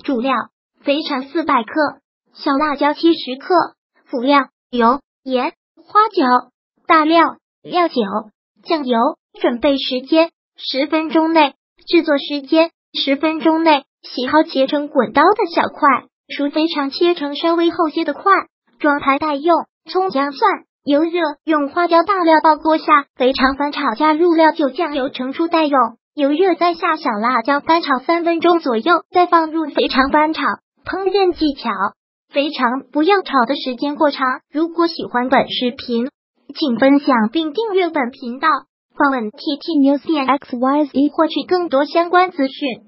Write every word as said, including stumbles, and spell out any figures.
主料：肥肠四百克，小辣椒七十克。辅料：油、盐、花椒、大料、料酒、酱油。准备时间：十分钟内。制作时间：十分钟内。洗好切成滚刀的小块，熟肥肠切成稍微厚些的块，装盘待用。葱姜蒜，油热，用花椒大料爆锅下，肥肠翻炒，加入料酒酱油盛出待用。油热再下小辣椒翻炒三分钟左右，再放入肥肠翻炒。烹饪技巧：肥肠不要炒的时间过长。如果喜欢本视频，请分享并订阅本频道。访问 T T News 点 X Y Z 获取更多相关资讯。